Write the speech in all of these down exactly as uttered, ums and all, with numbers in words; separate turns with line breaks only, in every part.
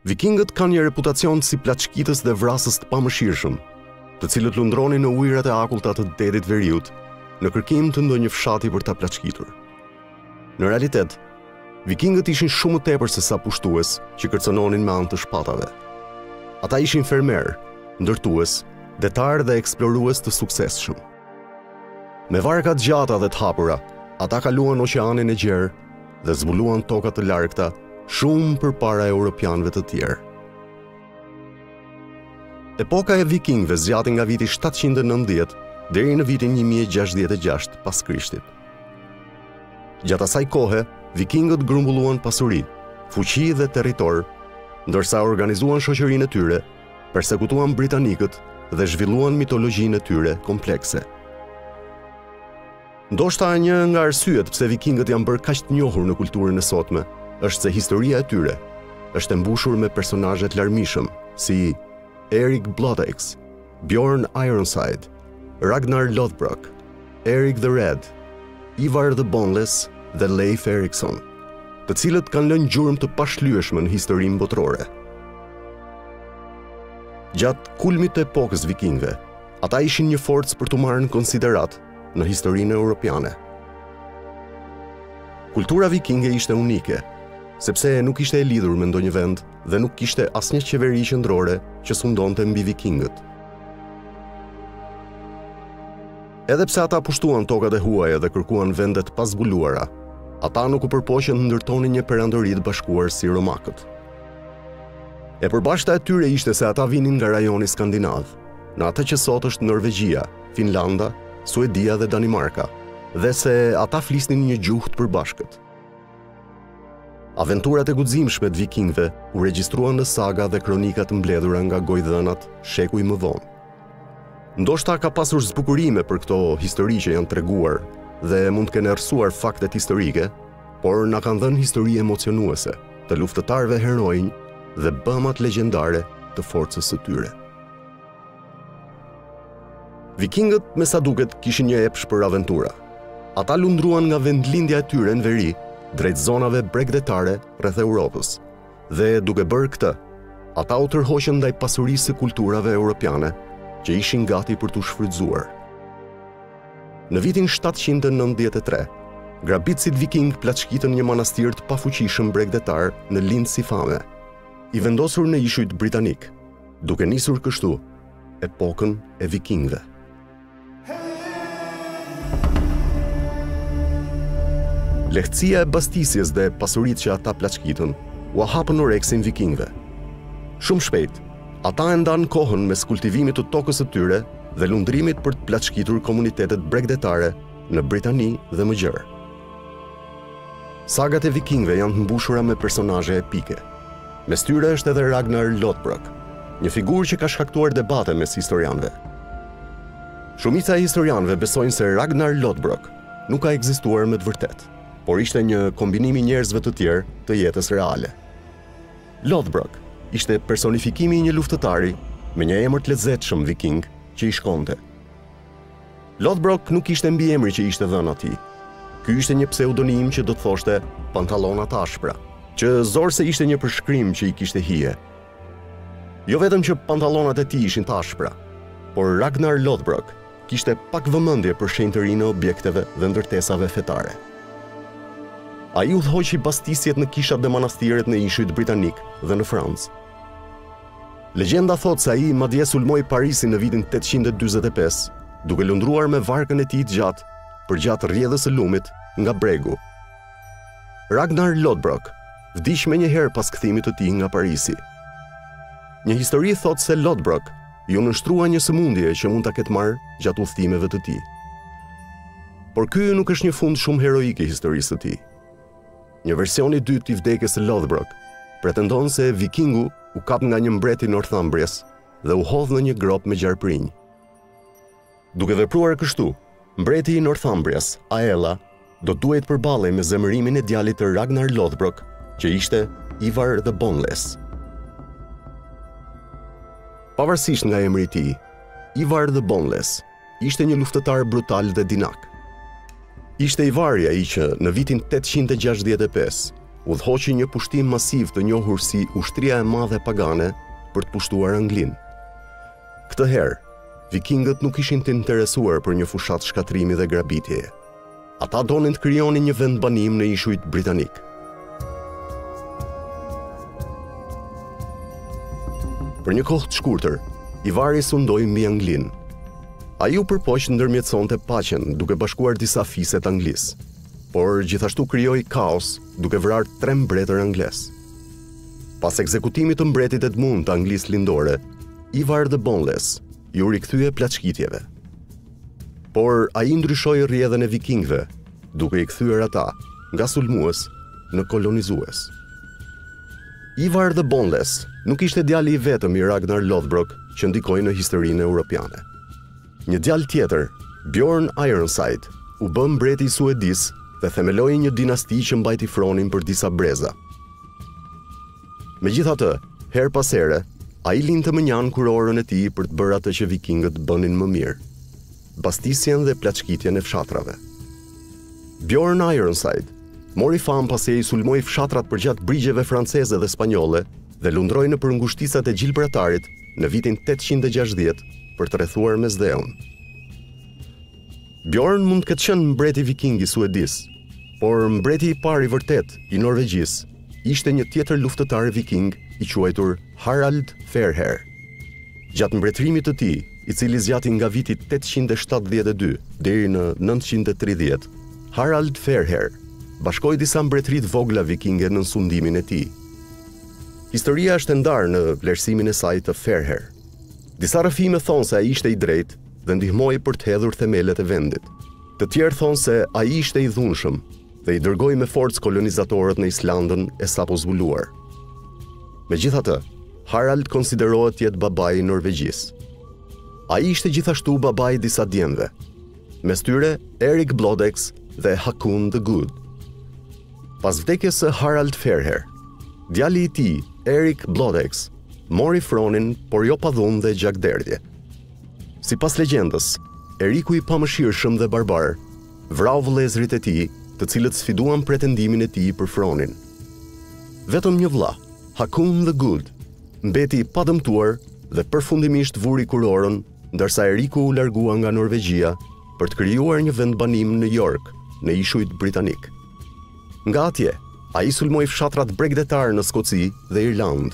Vikingët kanë një reputacion si plaçkitës dhe vrasës të pamëshirshëm, të cilët lundronin në ujërat e akulta të Dedit Veriut, në kërkim të ndonjë fshati për ta plaçkitur. Në realitet, Vikingët ishin shumë më tepër se sa pushtues që kërcënonin me anë të shpatave. Ata ishin fermer, ndërtues, detar dhe eksplorues të suksesshëm. Me varka të gjata dhe të hapura, ata kaluan oqeanin e gjerë dhe zbuluan toka të largëta shumë përpara europianëve të tjerë. Epoka e Vikingëve zgjati nga viti shtatëqind e nëntëdhjetë deri në vitin një mijë e gjashtëdhjetë e gjashtë pas Krishtit. Gjatë asaj kohe, Vikingët grumbulluan pasuri, fuqi dhe territor, ndërsa organizuan shoqërinë e tyre, persekutuan britanikët dhe zhvilluan mitologjinë e tyre komplekse. Ndoshta një nga arsyet pse Vikingët janë bërë kaq të njohur në kulturën e sotme është se historia e tyre është e mbushur me personazhe të larmishëm si Eric Bloodaxe, Bjorn Ironside, Ragnar Lothbrok, Eric the Red, Ivar the Boneless dhe Leif Erikson, të cilët kanë lënë gjurmë të pashlyeshme në historinë botërore. Gjatë kulmit të epokës Vikingëve, ata ishin një forcë për të marrë në konsiderat në historinë europiane. Kultura vikinge ishte unike, sepse nuk ishte e lidhur me ndonjë vend dhe nuk kishte asnjë qeveri qendrore që sundonte mbi vikingët. Edhe pse ata pushtuan tokat e huaja dhe kërkuan vende të pazbuluara, ata nuk u përpoqën të ndërtonin një perandori të bashkuar si romakët. E përbashkëta e tyre ishte se ata vinin nga rajoni skandinav, në atë që sot është Norvegjia, Finlanda, Suedia dhe Danimarka, dhe se ata flisnin një gjuhë të përbashkët. Aventurat e guximshme të vikingëve u regjistruan në saga dhe kronika të mbledhura nga gojdhënat shekuj më vonë. Ndoshta ka pasur zbukurime për këto histori që janë treguar dhe mund të kenë errësuar faktet historike, por na kanë dhënë histori emocionuese të luftëtarëve heronj dhe bëmat legjendare të forcës së tyre. Vikingët, me sa duket, kishin një epsh për aventura. Ata lundruan nga vendlindja e tyre në veri drejt zonave bregdetare rreth Europës, dhe duke bërë këtë, ata u tërhoqën ndaj pasurisë së kulturave europiane që ishin gati për t'u shfrytzuar. Në vitin shtatëqind e nëntëdhjetë e tre, grabitësit viking plaçkitën një manastir të pafuqishëm bregdetar në Lindisfarne, i vendosur në ishujt britanik, duke nisur kështu epokën e vikingëve. Lehtësia e bastisjes dhe pasuritë që ata plaçkitën u hapën oreksin vikingëve. Shumë shpejt, ata e ndanë kohën mes kultivimit të tokës së tyre dhe lundrimit për të plaçkitur komunitetet bregdetare në Britani dhe më gjerë. Sagat e vikingëve janë të mbushura me personazhe epike. Mes tyre është edhe Ragnar Lothbrok, një figurë që ka shkaktuar debate mes historianëve. Shumica e historianëve besojnë se Ragnar Lothbrok nuk ka ekzistuar me të vërtetë, por ishte një kombinim i njerëzve të tjerë të jetës reale. Lothbrok ishte personifikimi i një luftëtari me një emër të lezetshëm viking që i shkonte. Lothbrok nuk ishte mbiemri që ishte dhënë atij. Ky ishte një pseudonim që do të thoshte pantallona të ashpra, që zorse ishte një përshkrim që i kishte hije. Jo vetëm që pantallonat e tij ishin të ashpra, por Ragnar Lothbrok kishte pak vëmendje për shenjtërinë e objekteve dhe ndërtesave fetare. Ai u udhëhoqi bastisjet në kishat dhe manastiret në ishujt britanik dhe në Francë. Legjenda thot se ai madje sulmoi Parisin në vitin tetëqind e dyzet e pesë, duke lundruar me varkën e tij të gjatë përgjatë rrjedhës së lumit nga bregu. Ragnar Lothbrok vdiq menjëherë pas kthimit të tij nga Parisi. Një histori thot se Lothbrok ju nënshtrua një sëmundje që mund ta ketë marrë gjatë udhëtimeve të tij. Por ky nuk është një fund shumë heroik i historisë së tij. Një version i dytë i vdekjes së Lothbrok pretendon se vikingu u kap nga një mbret i Northumbrias dhe u hodh në një grop me gjarprinj. Duke vepruar kështu, mbreti i Northumbrias, Aella, do duhet përballej me zemërimin e djalit të Ragnar Lothbrok, që ishte Ivar the Boneless. Pavarësisht nga emri i tij, Ivar the Boneless ishte një luftëtar brutal dhe dinak. Ishte Ivari ai që në vitin tetëqind e gjashtëdhjetë e pesë udhëhoqi një pushtim masiv të njohur si ushtria e madhe pagane për të pushtuar Anglinë. Këtë herë, vikingët nuk ishin të interesuar për një fushat shkatrimi dhe grabitjeje. Ata donin të krijonin një vend banim në ishujt britanik. Për një kohë të shkurtër, Ivari sundoi mbi Anglinë. Ai u përpoq ndërmjetësonte paqen duke bashkuar disa fise të Anglisë, por gjithashtu krijoi kaos duke vrarë tre mbretër anglez. Pas ekzekutimit të mbretit Edmund të Anglisë lindore, Ivar the Boneless ju rikthye plaçkitjeve. Por ai ndryshoi rrjedhën e vikingëve, duke i kthyer ata nga sulmues në kolonizues. Ivar the Boneless nuk ishte djali i vetëm i Ragnar Lothbrok që ndikoi në historinë europiane. Një djalë tjetër, Bjorn Ironside, u bë mbreti i Suedis dhe themeloi një dinasti që mbajti fronin për disa breza. Megjithatë, her pas here, ai linte më njan kurorën e tij për të bërë atë që vikingët bënin më mirë: bastisjen dhe plaçkitjen e fshatrave. Bjorn Ironside mori famë pasi ai sulmoi fshatrat përgjatë brigjeve franceze dhe spanjolle dhe lundroi në përngushtësat e Gjilbratarit në vitin tetëqind e gjashtëdhjetë për të rrethuar Mesdheun. Bjorn mund të ketë qenë mbreti viking i Suedis, por mbreti i parë i vërtet i Norvegjisë ishte një tjetër luftëtar viking i quajtur Harald Fairhair. Gjatë mbretërimit të tij, i cili zgjati nga viti tetëqind e shtatëdhjetë e dy deri në nëntëqind e tridhjetë, Harald Fairhair bashkoi disa mbretëri të vogla vikinge në sundimin e tij. Historia është e ndarë në vlerësimin e saj të Fairhair. Disa rrëfime thonë se ai ishte i drejtë dhe ndihmoi për të hedhur themelet e vendit. Të tjerë thonë se ai ishte i dhunshëm dhe i dërgoi me forcë kolonizatorët në Islandën e sapo zbuluar. Megjithatë, Harald konsiderohet të jetë babai i Norvegjisë. Ai ishte gjithashtu babai i disa djemve, mes tyre Erik Blodex dhe Hakon the Good. Pas vdekjes së Harald Fairhair, djali i tij, Erik Blodex, mori fronin, por jo pa dhunë dhe gjakderdhje. Sipas legjendës, Eriku i pamëshirshëm dhe barbar vrau vëllezërit e tij, të cilët sfiduan pretendimin e tij për fronin. Vetëm një vëlla, Hakon the Good, mbeti i padëmtuar dhe përfundimisht vuri kurorën, ndërsa Eriku u largua nga Norvegjia për të krijuar një vend banim në York, në ishujt britanik. Nga atje, ai sulmoi fshatrat bregdetar në Skoci dhe Irlandë.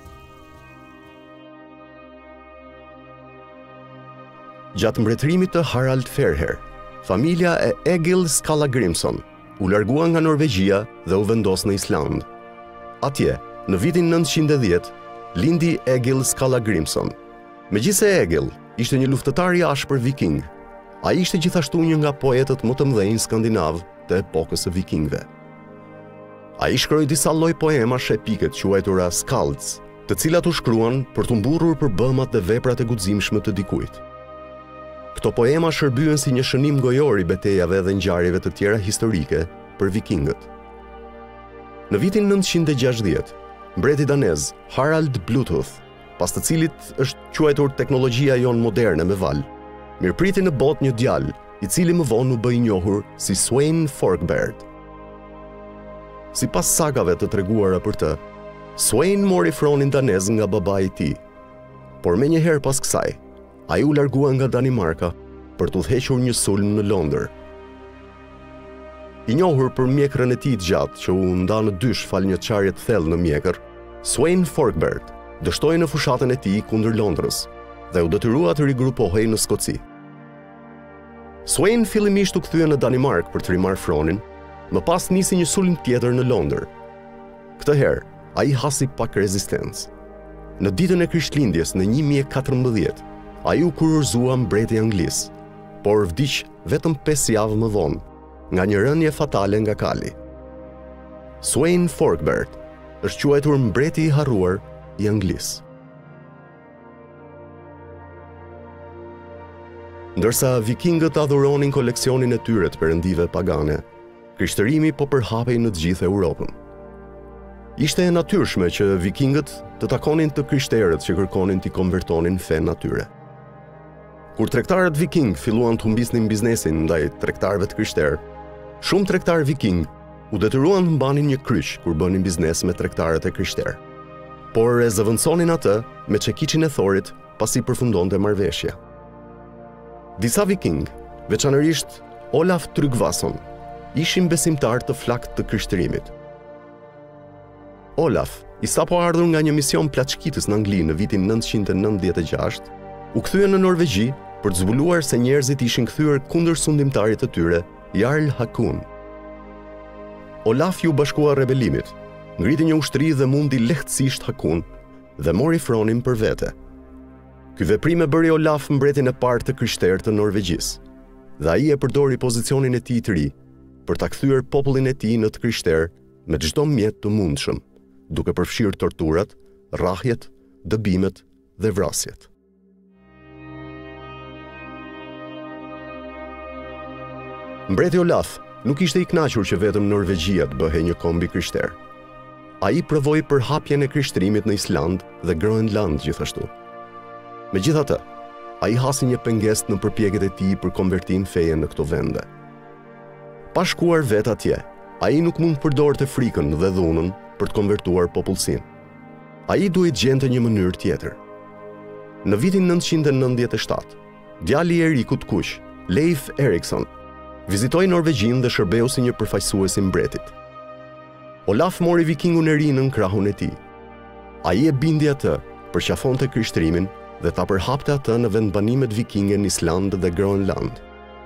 Gjatë mbretërimit të Harald Fairhair, familja e Egil Skallagrimson u largua nga Norvegjia dhe u vendos në Island. Atje, në vitin nëntëqind e dhjetë, lindi Egil Skallagrimson. Megjithse Egil ishte një luftëtar i ashpër viking, ai ishte gjithashtu një nga poetët më të mëdhenj skandinav të epokës së vikingëve. Ai shkroi disa lloj poemash epike të quajtura skalds, të cilat u shkruan për të mburrur për bëmat dhe veprat e guximshme të dikujt. Këto poema shërbyen si një shënim gojor i betejave dhe ngjarjeve të tjera historike për vikingët. Në vitin nëntëqind e gjashtëdhjetë, mbreti danez Harald Bluetooth, pas të cilit është quajtur teknologjia jonë moderne me val, mirëpriti në botë një djalë, i cili më vonë u bë i njohur si Sweyn Forkbeard. Sipas sagave të treguara për të, Sweyn mori fronin danez nga babai i tij, por menjëherë pas kësaj, ai u largua nga Danimarka për të udhëhequr një sulm në Londër. I njohur për mjekrën e tij të gjatë që u nda në dysh fal një çarje të thellë në mjekër, Sweyn Forkbeard dështoi në fushatën e tij kundër Londrës dhe u detyrua të rigrupohej në Skoci. Sweyn fillimisht u kthye në Danimark për të rimarrë fronin, më pas nisi një sulm tjetër në Londër. Këtë herë, ai hasi pak rezistencë. Në ditën e Krishtlindjes në një mijë e katërmbëdhjetë, ai u kurorëzua mbreti anglis, por vdiq vetëm pesë javë më vonë, nga një rënje fatale nga kali. Sweyn Forkbeard është quajtur mbreti i harruar i Anglisë. Ndërsa vikingët adhuronin koleksionin e tyre të perëndive pagane, krishtërimi po përhapej në të gjithë Europën. Ishte e natyrshme që vikingët të takonin të krishterët që kërkonin t'i konvertonin fen atyre. Kur tregtarët viking filluan të humbisnin biznesin ndaj tregtarëve të krishterë, shumë tregtar viking u detyruan të mbanin një kryq kur bënin biznes me tregtarët e krishterë. Por e zëvendësonin atë me çekiçin e Thorit pasi përfundonte marrëveshja. Disa viking, veçanërisht Olaf Tryggvason, ishin besimtar të flakt të krishtërimit. Olaf, i sapo ardhur nga një mision plaçkitës në Angli në vitin nëntëqind e nëntëdhjetë e gjashtë, u kthye në Norvegji për të zbuluar se njerëzit ishin kthyer kundër sundimtarit të tyre, Jarl Hakon. Olaf ju bashkua rebelimit, ngriti një ushtri dhe mundi lehtësisht Hakon dhe mori fronin për vete. Ky veprim e bëri Olaf mbretin e parë të krishterë të Norvegjisë, dhe ai e përdori pozicionin e tij të ri për ta kthyer popullin e tij në të krishterë me çdo mjet të mundshëm, duke përfshirë torturat, rrahjet, dëbimet dhe vrasjet. Mbreti Olaf nuk ishte i kënaqur që vetëm Norvegjia të bëhej një kombi krishter. Ai provoi përhapjen e krishtërimit në Island dhe Groenland gjithashtu. Megjithatë, ai hasi një pengesë në përpjekjet e tij për konvertim feje në këto vende. Pa shkuar vet atje, ai nuk mund të përdorte frikën dhe dhunën për të konvertuar popullsinë. Ai duhet gjente një mënyrë tjetër. Në vitin nëntëqind e nëntëdhjetë e shtatë, djali i Erikut Kuq, Leif Erikson, vizitoi Norvegjinë dhe shërbeu si një përfaqësues i mbretit. Olaf mori vikingun e ri në krahun e tij. Ai e bindi atë përqafonte krishtërimin dhe ta përhapte atë në vendbanimet vikinge në Island dhe Groenland.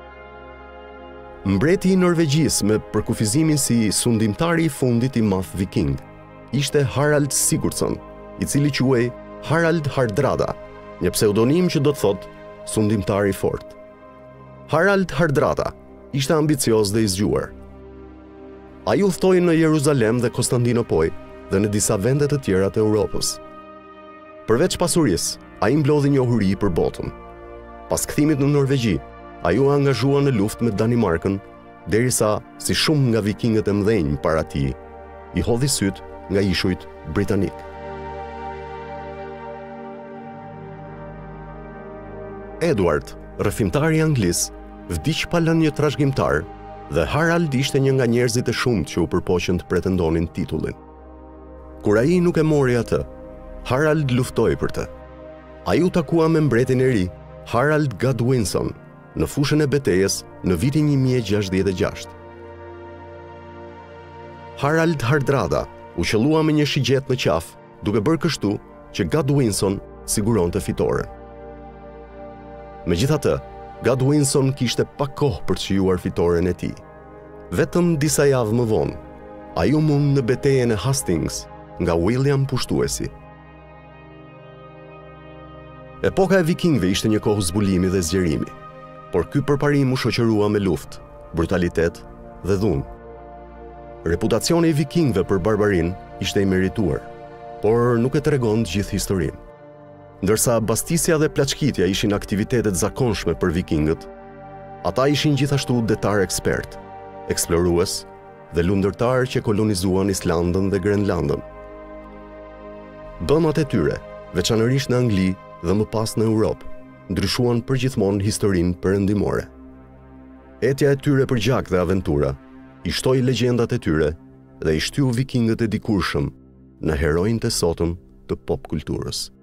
Mbreti i Norvegjisë me përkufizimin si sundimtari i fundit i madh viking ishte Harald Sigurdsson, i cili quhej Harald Hardrada, një pseudonim që do të thotë sundimtar i fortë. Harald Hardrada ishte ambicioz dhe i zgjuar. Ai udhtoi në Jeruzalem dhe Konstantinopol dhe në disa vende të tjera të Europës. Përveç pasurisë, ai mblodhi njohuri për botën. Pas kthimit në Norvegji, ai u angazhua në luftë me Danimarkën, derisa, si shumë nga vikingët e mëdhenj para tij, i hodhi syt nga ishujt britanik. Edward, rrëfimtari anglis, vdiq pa lënë një trashëgimtar dhe Harald ishte një nga njerëzit e shumtë që u përpoqën të pretendonin titullin. Kur ai nuk e mori atë, Harald luftoi për të. Ai u takua me mbretin e ri, Harald Godwinson, në fushën e betejës në vitin një mijë e gjashtëdhjetë e gjashtë. Harald Hardrada u qellua me një shigjet në qafë, duke bërë kështu që Godwinson siguronte fitoren. Megjithatë, Godwinson kishte pak kohë për të shijuar fitoren e tij. Vetëm disa javë më vonë, ai u mund në betejën e Hastings nga William Pushtuesi. Epoka e vikingëve ishte një kohë zbulimi dhe zgjerimi, por ky përparim u shoqërua me luftë, brutalitet dhe dhunë. Reputacioni i vikingëve për barbarinë ishte i merituar, por nuk e tregon të gjithë historinë. Ndërsa bastisja dhe plaçkitja ishin aktivitetet zakonshme për vikingët, ata ishin gjithashtu detar ekspert, eksplorues dhe lundërtar që kolonizuan Islandën dhe Grenlandën. Bëmat e tyre, veçanërisht në Angli dhe më pas në Europë, ndryshuan përgjithmonë historinë perëndimore. Etja e tyre për gjak dhe aventura i shtoi legjendat e tyre dhe i shtyu vikingët e dikurshëm në heronjtë e sotëm të pop kulturës.